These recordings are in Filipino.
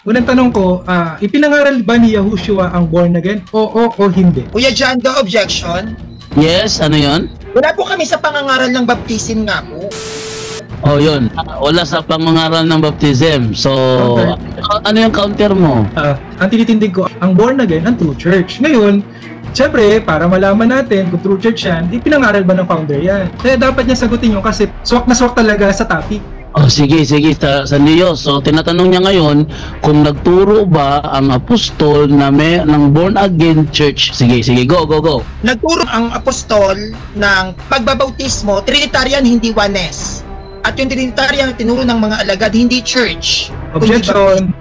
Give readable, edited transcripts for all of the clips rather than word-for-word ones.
Unang tanong ko, ipinangaral ba ni Yahushua ang born again? Oo o hindi? Kuya John, the objection. Yes, ano yon? Wala po kami sa pangangaral ng baptisin nga po. Oh, yun. Wala sa pangangaral ng baptism. So, ano yung counter mo? Ang tinitindig ko, ang born again, ang true church. Ngayon, siyempre, para malaman natin kung true church yan, ipinangaral ba ng founder yan? Kaya dapat niya sagutin yun kasi swak na swak talaga sa topic. Oh, sige, sa Diyos. So, tinatanong niya ngayon kung nagturo ba ang apostol na ng born again church. Sige, go. Nagturo ang apostol ng pagbabautismo, Trinitarian, hindi oneness. At yung Trinitarian tinuro ng mga alagad, hindi church. Objection.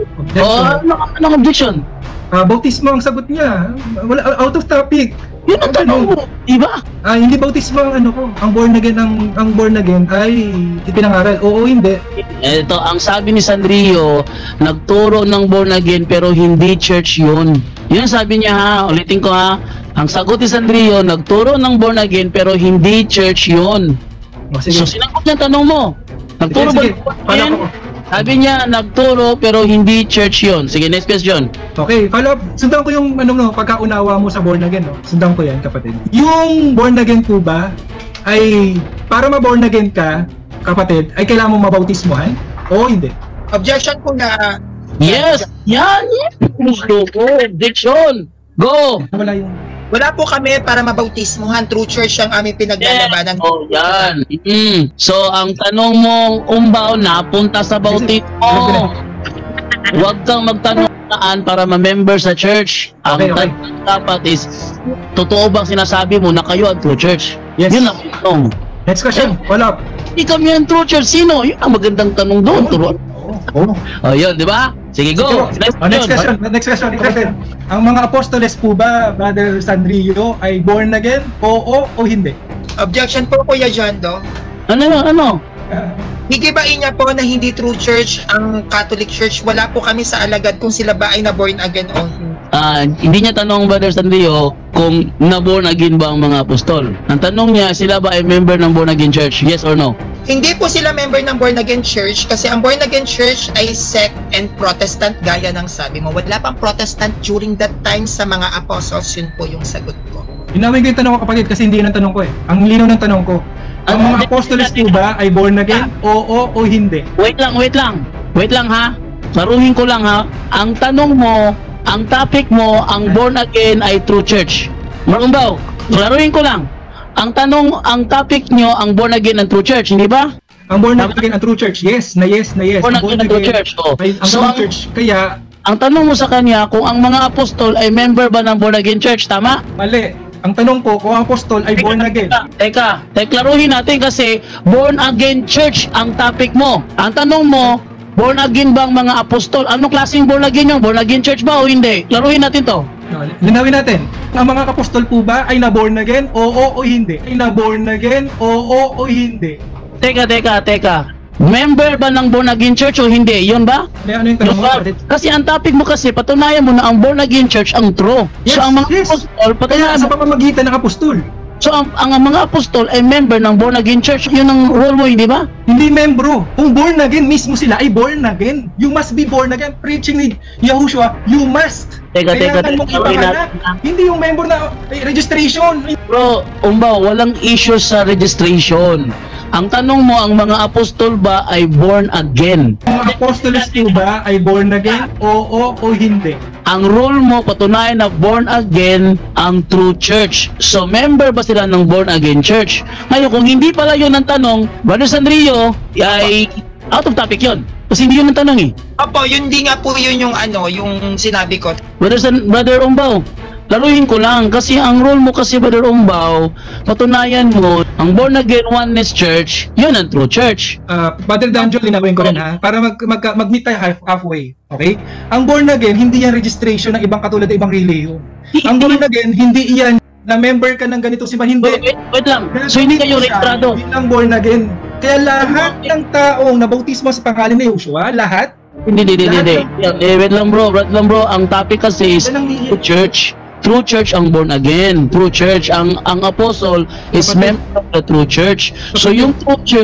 Anong objection? Bautismo ang sagot niya. Wala, out of topic. Yun ang tanong mo, diba? Hindi bautismo ang ano ko. Ang born again ay ipinangaral. Oo, hindi. Ito, ang sabi ni Sandrio, nagturo ng born again pero hindi church yun. Yun sabi niya ha, ulitin ko ha. Ang sagot ni Sandrio, nagturo ng born again pero hindi church yun. So, sinagot niya tanong mo. Nagturo ba ng born again? Sabi niya, nagturo pero hindi church yun. Sige, next question. Okay, follow up. Sundan ko yung pagkaunawa mo sa born again. No? Sundan ko yan, kapatid. Yung born again po ba, ay para ma-born again ka, kapatid, ay kailangan mo mabautismohan? O hindi? Objection po na... Yes! Yan! Gusto ko! Objection! Go! Wala po kami para mabautismuhan. True church ang aming pinaglalabanan. Yes. Oh, yan. So, ang tanong mong umbaw, napunta sa bautismo. Huwag kang magtanong saan para ma-member sa church. Ang tanong dapat is, totoo bang sinasabi mo na kayo ang true church? Yes. Yun ang tanong. Next question, follow up. Hindi kami ang true church. Sino? Yun ang magandang tanong doon. Oh, yun, di ba? Sige, go. Next question. Ang mga apostoles po ba, Brother Sandrio, ay born again? Oo o hindi? Objection po, Kuya John, do. Ano? Higibain niya po na hindi true church ang Catholic Church. Wala po kami sa alagad kung sila ba ay na born again o hindi niya tanong, Brother Sandrio, kung na-born again ba ang mga apostol. Ang tanong niya, sila ba ay member ng born again church? Yes or no? Hindi po sila member ng born again church kasi ang born again church ay sect and Protestant gaya ng sabi mo. Wala pang Protestant during that time sa mga apostles. Yun po yung sagot ko. Inawin ko yung tanong ko, kapatid, kasi hindi yun ang tanong ko eh. Ang linaw ng tanong ko. Ang mga apostoles po ba ay born again? Oo o hindi? Wait lang ha. Saruhin ko lang ha. Ang tanong mo, ang topic mo, ang born again ay true church. Marumbaw, saruhin ko lang. Ang topic nyo, ang born again ang true church, hindi ba? Ang born again ang true church, yes. Born again ang true church. Ang true church, kaya... Ang tanong mo sa kanya, kung ang mga apostol ay member ba ng born again church, tama? Mali. Ang tanong ko, kung ang apostol ay born again. Teka, klaruhin natin kasi born again church ang topic mo. Ang tanong mo, born again ba ang mga apostol? Anong klaseng born again yung? Born again church ba o hindi? Klaruhin natin to. Linawin natin. Ang mga apostol po ba ay na-born again? Oo o hindi? Ay na-born again? Oo o hindi? Teka. Member ba ng born again church o hindi? Yun ba? Ano yung tanong mo? Kasi ang topic mo kasi, patunayan mo na ang born again church ang true. Yes, so ang mga apostol, kaya sa pamamagitan ng apostol. So ang mga apostol ay member ng born again church. Yun ang role mo, hindi ba? Hindi membro. Kung born again, mismo sila ay born again. You must be born again. Preaching ni Yahushua, you must. Teka. Hindi yung member na registration. Bro, walang issue sa registration. Ang tanong mo, ang mga apostol ba ay born again? Ang mga apostoles po ba ay born again? Oo o hindi? Ang role mo, patunayan na born again ang true church. So, member ba sila ng born again church? Ngayon, kung hindi pala yun ang tanong, Brother Sandrio, ay out of topic yun. Kasi hindi yun ang tanong eh. Opo, yun di nga po yun yung yung sinabi ko. Brother Umbaw, laruhin ko lang kasi ang role mo kasi, Brother Umbaw, patunayan mo ang born again oneness church, yun ang true church. Brother Danjo, linawin ko rin ha, para mag-meet tayo halfway, okay? Ang born again, hindi yan registration ng ibang katulad ng ibang relihiyon. Ang born again, hindi yan na member ka ng ganito simbahan, hindi. Wait lang, so hindi kayo registrado? Hindi lang born again. Kaya lahat ng taong nabautismo sa pangalan ni Yahushua, lahat? Hindi. Wait lang bro, ang topic kasi is true church. True church ang born again. True church ang apostle is member of the true church. So yung true church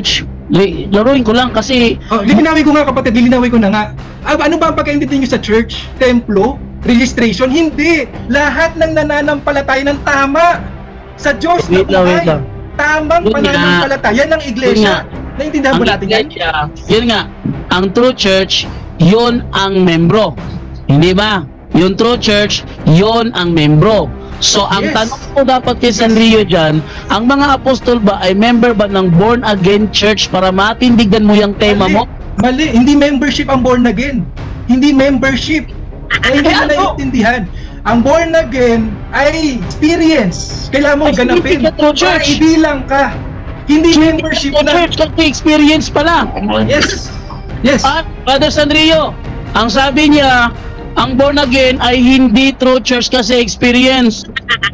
laruin ko lang kasi Lilinawin ko nga kapatid, lilinawin ko na nga. Ano ba ang pagkaintindi nyo sa church? Templo? Registration? Hindi! Lahat ng nananampalataya ng tama sa Diyos na buhay. Tamang pananampalataya ng iglesia. Naintindihan mo natin yan? Yun nga, ang true church, yun ang membro. Hindi ba? Yung true church, yun ang membro. So, ang tanong ko dapat kay Sanrio dyan, ang mga apostol ba ay member ba ng born again church para matindigan mo yung tema mo? Mali, hindi membership ang born again. Hindi membership. Ay, hindi mo naiintindihan. Ang born again ay experience. Kailangan mong ganapin para ibilang ka. Hindi membership na. Church kasi experience pala. Yes. Yes. Brother Sanrio, ang sabi niya, ang born again ay hindi true church kasi experience.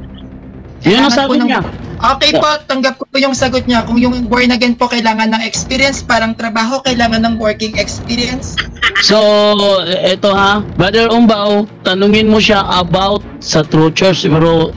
Yun ang sabi niya. Okay po, tanggap ko po yung sagot niya. Kung yung born again po kailangan ng experience, parang trabaho kailangan ng working experience. So, eto ha, Brother Umbao, tanungin mo siya about sa true church. Pero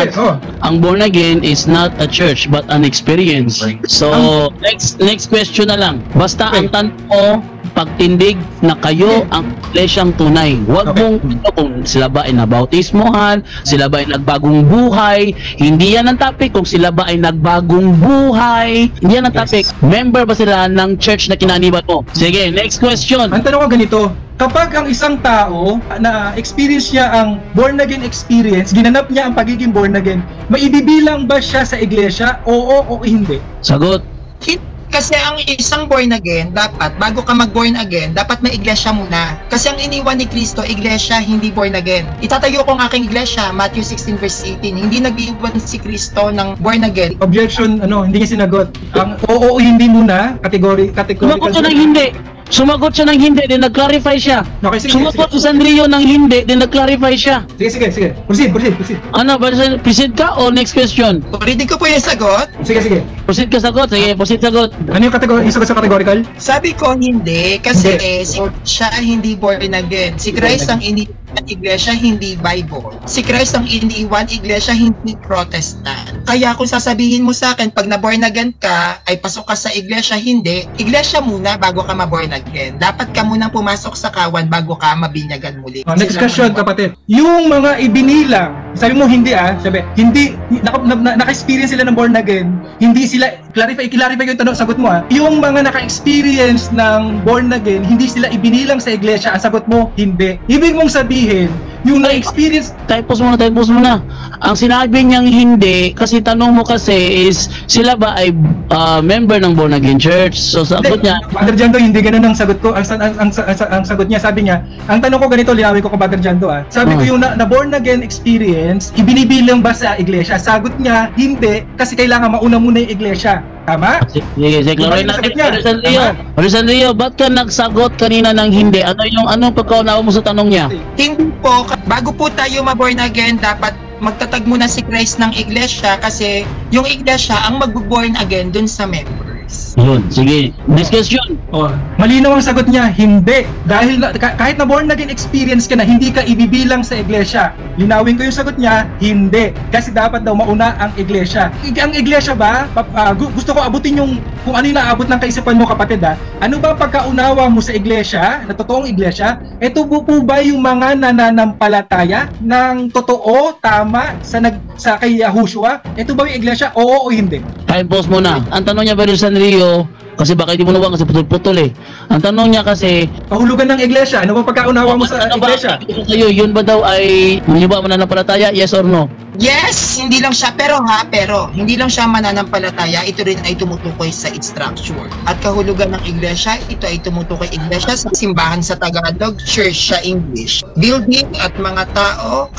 ang born again is not a church but an experience. So, next question na lang. Basta ang tanong ko, pagtindig na kayo ang iglesyang tunay. Huwag mong kung sila ba ay nabautismohan, sila ba ay nagbagong buhay. Hindi yan ang topic kung sila ba ay nagbagong buhay. Hindi yan ang topic. Member ba sila ng church na kinaniban mo? Sige, next question. Ang tanong ko ganito, kapag ang isang tao na experience niya ang born again experience, ginanap niya ang pagiging born again, maibibilang ba siya sa iglesia? Oo o hindi? Sagot. Kasi ang isang born again, dapat, bago ka mag-born again, dapat may iglesia muna. Kasi ang iniwan ni Kristo, iglesia, hindi born again. Itatayo ko ang aking iglesia, Matthew 16 verse 18. Hindi nag-iwan si Kristo ng born again. Objection, hindi niya sinagot. Ang oo o hindi muna, categorical. Sumagot siya ng hindi. Sumagot siya ng hindi, din nag-clarify siya. Okay, sige, Sumagot si Sanrio ng hindi, din nag-clarify siya. Sige. Proceed. Ano, proceed ka o next question? Reading ko po yung sagot. Sige. Proceed ka sagot, sige, proceed sagot. Ano yung sagot sa categorical? Sabi ko hindi, kasi siya hindi born again. Si Christ ang iniwan iglesia, hindi Bible. Si Christ ang iniwan iglesia, hindi Protestant. Kaya kung sasabihin mo sa akin, pag na-born again ka, ay pasok ka sa iglesia, hindi. Iglesia muna bago ka ma-born again. Dapat ka munang pumasok sa kawan bago ka mabinyagan muli. Next question, kapatid. Yung mga ibinilang, sabi mo hindi hindi, naka-experience sila ng born again, hindi sila, clarify yung tanong, sagot mo yung mga naka-experience ng born again, hindi sila ibinilang sa iglesia, ang sagot mo, hindi. Ibig mong sabihin, yung na-experience... Pause muna. Ang sinabi niyang hindi, kasi tanong mo kasi is, sila ba ay member ng born again church? So sagot niya... Brother Jando, hindi ganun ang sagot ko. Ang sagot niya, sabi niya, ang tanong ko ganito, linawin ko kay Brother Jando Sabi ko yung na born again experience, ibinibilang ba sa iglesia? Sagot niya, hindi, kasi kailangan mauna muna yung iglesia. Tama? Sige, klaroin natin. Brother Sanrio, ba't ka nagsagot kanina ng hindi? Anong pagkaunawa mo sa tanong niya? Hindi po, bago po tayo ma-born again, dapat magtatag muna si Christ ng iglesia kasi yung iglesia ang mag-born again dun sa members. Yun, sige. Next question. Malinaw ang sagot niya, hindi. Dahil kahit na born again experience ka na, hindi ka ibibilang sa iglesia. Linawin ko yung sagot niya, hindi. Kasi dapat daw mauna ang iglesia. Ang iglesia ba, gusto ko abutin yung kung ano yung naabot ng kaisipan mo, kapatid Ano ba pagkaunawa mo sa iglesia, na totoong iglesia? Ito po ba yung mga nananampalataya ng totoo, tama, sa kay Yahushua? Ito ba yung iglesia? Oo o hindi? Time pause muna. Ang tanong niya, Brother Sanrio, kasi baka hindi mo nawa kasi putol-putol Ang tanong niya kasi, pahulugan ng iglesia. Ano ba pagkaunawa mo sa iglesia? Yun ba daw ay, hindi ba mananampalataya? Yes or no? Yes, hindi lang siya, pero hindi lang siya mananampalataya, ito rin ay tumutukoy sa structure. At kahulugan ng iglesia, ito ay tumutukoy iglesia sa simbahan sa Tagalog, church sa English. Building at mga tao,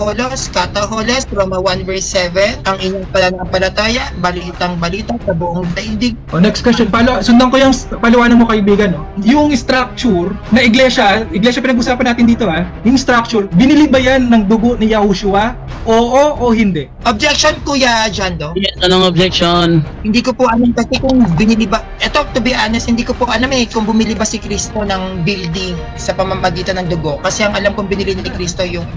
kataholes, Roma 1 verse 7, ang inyong pananampalataya, balitang balita sa buong daigdig. Next question, sundan ko yung paliwanag mo, kaibigan. Yung structure na iglesia pinag-usapan natin dito yung structure, binili ba yan ng dugo ni Yahushua? Oo o hindi? Objection, Kuya Jando. Yes, anong objection? Hindi ko po alam kasi kung binili ba, to be honest, hindi ko po alam kung bumili ba si Kristo ng building sa pamamagitan ng dugo. Kasi ang alam kong binili ni Kristo yung...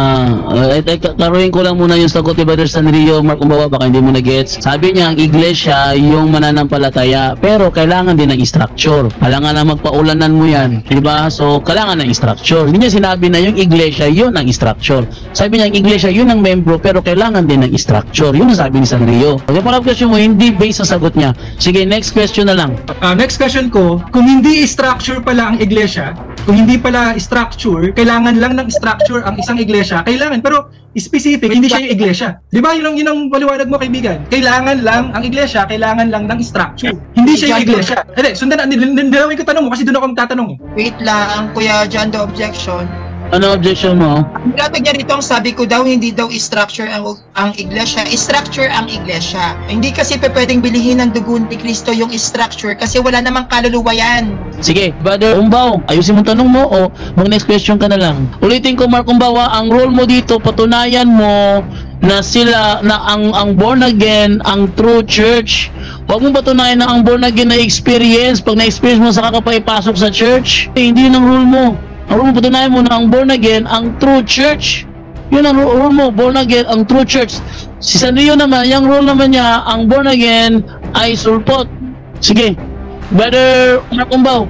Klaruhin ko lang muna yung sagot ni Brother Sanrio, Mark Umbawa, baka hindi mo na-gets. Sabi niya, ang iglesia, yung mananampalataya. Pero pero kailangan din ng structure. Kailangan na magpaulanan mo yan, di ba? So, kailangan ng structure. Hindi niya sinabi na yung iglesia, yun ang structure. Sabi niya, yung iglesia, yun ang membro, pero kailangan din ng structure. Yun ang sabi ni Sanrio. Yung pangalawang question mo, hindi based sa sagot niya. Sige, next question na lang. Next question ko, kung hindi structure pala ang iglesia, kung hindi pala structure, kailangan lang ng structure ang isang iglesia, kailangan, pero specific, hindi siya yung iglesia. Di ba? Yun ang paliwanag mo, kaibigan. Kailangan lang ang iglesia, kailangan lang ng structure. Hindi siya yung iglesia. Hindi, sundan, nilawin ko tanong mo kasi doon ako magtatanong. Wait lang, Kuya John, the objection. Ano objection mo? Ang latag niya rito, ang sabi ko daw, hindi daw structure ang iglesia. Structure ang iglesia. Hindi kasi pwedeng bilihin ng dugo ni Kristo yung structure kasi wala namang kaluluwa yan. Sige, Brother Umbaw, ayusin mo tanong mo o mag-next question ka na lang. Ulitin ko, Mark Umbawa, ang role mo dito, patunayan mo na sila, na ang born again, ang true church. Huwag mo patunayan na ang born again na experience. Pag na-experience mo sa kakapaypasok sa church, hindi yun ang role mo. Ang role mo, patunayan mo na ang born again, ang true church. Yun ang role mo, born again, ang true church. Si Sanrio naman, yung role naman niya, ang born again ay sulpot. Sige, Brother Mark Umbaw,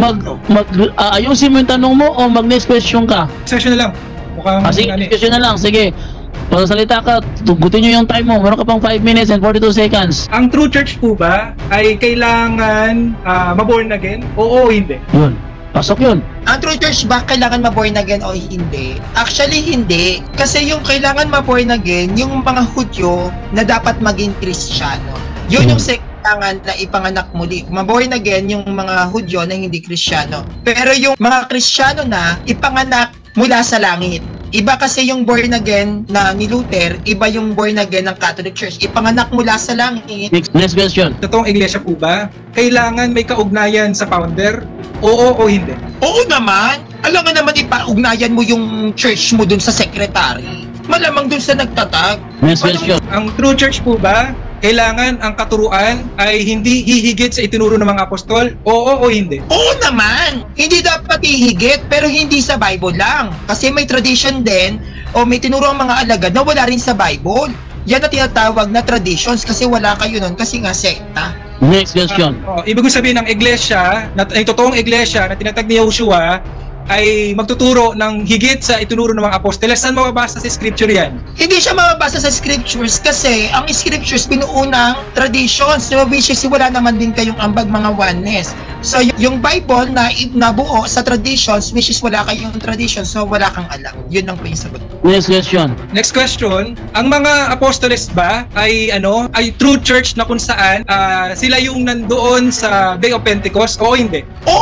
ayusin mo yung tanong mo o mag-next question ka? Session na lang. Mukhang Sige, next question na lang, sige. Pagsalita ka, tugutin nyo yung time mo. Meron ka pang 5 minutes and 42 seconds. Ang true church po ba ay kailangan maborn again? Oo o hindi? Yun. Pasok yun. Ang true church ba kailangan ma-born again o hindi? Actually, hindi. Kasi yung kailangan ma-born again, yung mga Hudyo na dapat maging Kristiyano. Yun yung kailangan na ipanganak muli. Ma-born again yung mga Hudyo na hindi Kristiyano. Pero yung mga Kristiyano na ipanganak mula sa langit. Iba kasi yung born again na ni Luther, iba yung born again ng Catholic Church. Ipanganak mula sa langit. Next question. Totoong iglesia po ba, kailangan may kaugnayan sa founder? Oo o hindi? Oo naman. Alam nga naman ipaugnayan mo yung church mo dun sa secretary. Malamang dun sa nagtatag. Next question. Ang true church po ba, kailangan ang katuruan ay hindi hihigit sa itinuro ng mga apostol? Oo o hindi? Oo naman. Hindi dapat ihigit, pero hindi sa Bible lang. Kasi may tradition din, o may tinuro ang mga alagad na wala rin sa Bible. Yan na tinatawag na traditions kasi wala kayo nun kasi nga sekta. Next question. Ibig sabihin ng iglesia, ay totoong iglesia na tinatag ni Joshua, ay magtuturo ng higit sa itinuro ng mga apostoles. Saan mababasa sa scripture yan? Hindi siya mababasa sa scriptures kasi ang scriptures binuo ng traditions, which is wala naman din kayong ambag mga oneness. So yung Bible na nabuo sa traditions, which is wala kayong traditions, so wala kang alam. Yun lang po yung sagot. Next question. Next question, ang mga apostoles ba ay ay true church na kung saan sila yung nandoon sa Day of Pentecost o hindi?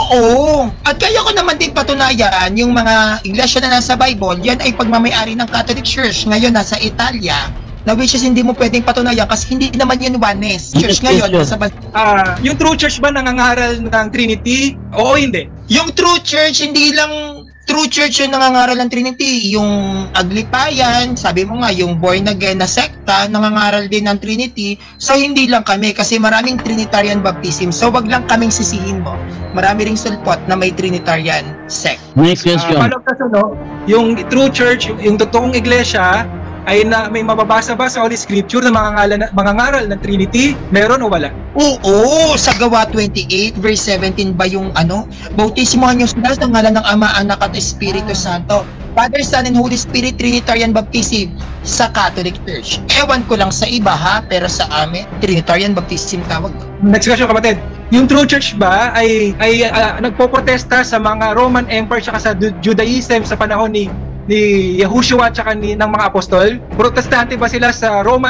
Oo! At kaya ko naman din patunayan yung mga iglesia na nasa Bible, yan ay pagmamayari ng Catholic Church ngayon nasa Italia, na which is hindi mo pwedeng patunayan kasi hindi naman yan oneness. Church ngayon nasa yung true church ba nangangaral ng Trinity? Oo hindi? Yung true church, hindi lang true church yung nangangaral ng Trinity. Yung Aglipayan, sabi mo nga, yung born again na sekta, nangangaral din ng Trinity. So, hindi lang kami kasi maraming Trinitarian baptism. So, wag lang kaming sisihin mo. Marami ring sulpot na may Trinitarian sect. Next question. Paano kasi yung true church, yung totoong iglesia, ay na may mababasa ba sa Holy Scripture na mga ngaral ng Trinity? Meron o wala? Oo, sa Gawa 28 verse 17 ba yung bautismohan niyo sila sa ngalan ng Ama, Anak at Espiritu Santo. Father, Son, and Holy Spirit, Trinitarian baptism sa Catholic Church. Ewan ko lang sa iba ha, pero sa amin, Trinitarian baptism tawag. Next question, kapatid. Yung true church ba ay nagpoprotesta sa mga Roman Empire at sa Judaism sa panahon ni Yahushua at ng mga apostol? Protestante ba sila sa Roman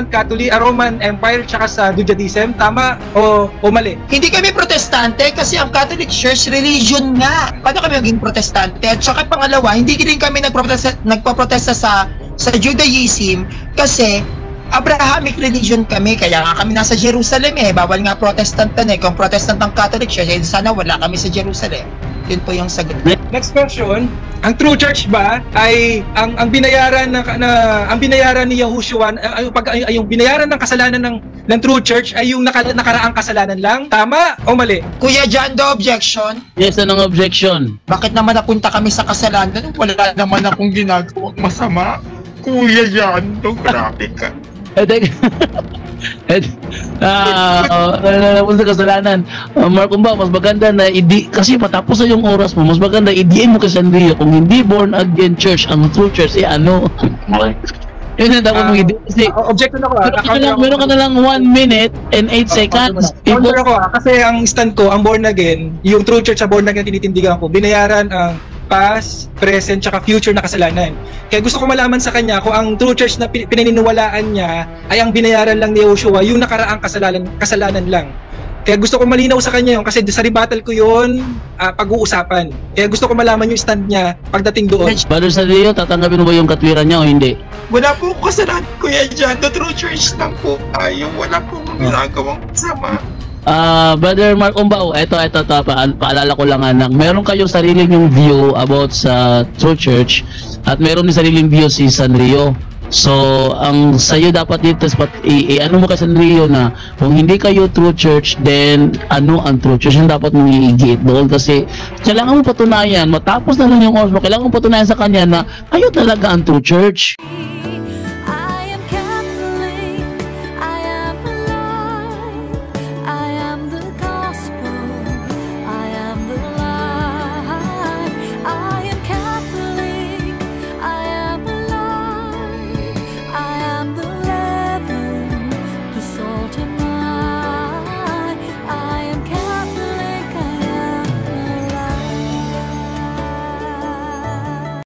Empire at sa Judaism? Tama o mali? Hindi kami protestante kasi ang Catholic Church religion nga. Paano kami maging protestante? At saka pangalawa, hindi rin kami nagpoprotesta sa Judaism kasi Abrahamic religion kami, kaya nga kami nasa Jerusalem bawal nga Protestant kung Protestant ang Catholic Church, sana wala kami sa Jerusalem. Yun po yung sagot. Next question, ang true church ba ay ang binayaran ang binayaran ni Yahushua, yung binayaran ng kasalanan ng true church ay yung nakaraang kasalanan lang? Tama o mali? Kuya John, the objection. Yes, anong objection? Bakit naman napunta kami sa kasalanan? Wala naman akong ginagawang masama. Kuya John, grabe ka. Sa kasalanan. Mark, kung ba, mas maganda na kasi matapos na yung oras mo, mas maganda i-DM mo kay Sanrio kung hindi born again church, ang true church, ano? Yun na dapat mong i-DM. Kasi, object na ako. Meron ka na lang 1 minute and 8 seconds. Counter ako kasi ang stand ko, ang born again, yung true church sa born again tinitindigan ko, binayaran ang past, present, tsaka future na kasalanan. Kaya gusto ko malaman sa kanya kung ang true church na pinaniniwalaan niya ay ang binayaran lang ni Yoshua, yung nakaraang kasalanan lang. Kaya gusto ko malinaw sa kanya yun kasi sa rebuttal ko yun pag-uusapan. Kaya gusto ko malaman yung stand niya pagdating doon. Brother Sanrio, tatanggapin mo ba yung katwiran niya o hindi? Wala po kasalanan kuya dyan. The true church lang po tayo. Wala po ginagawang sama. Brother Mark Umbao, eto, paalala ko lang anak, meron kayong sariling yung view about sa True Church at meron din sariling view si Sanrio. So, ang sa'yo dapat dito, ano mo kay Sanrio na kung hindi kayo True Church, then ano ang True Church? Yung dapat mong i-gate doon kasi kailangan mo patunayan, matapos na lang yung oras mo, kailangan mo patunayan sa kanya na kayo talaga ang True Church.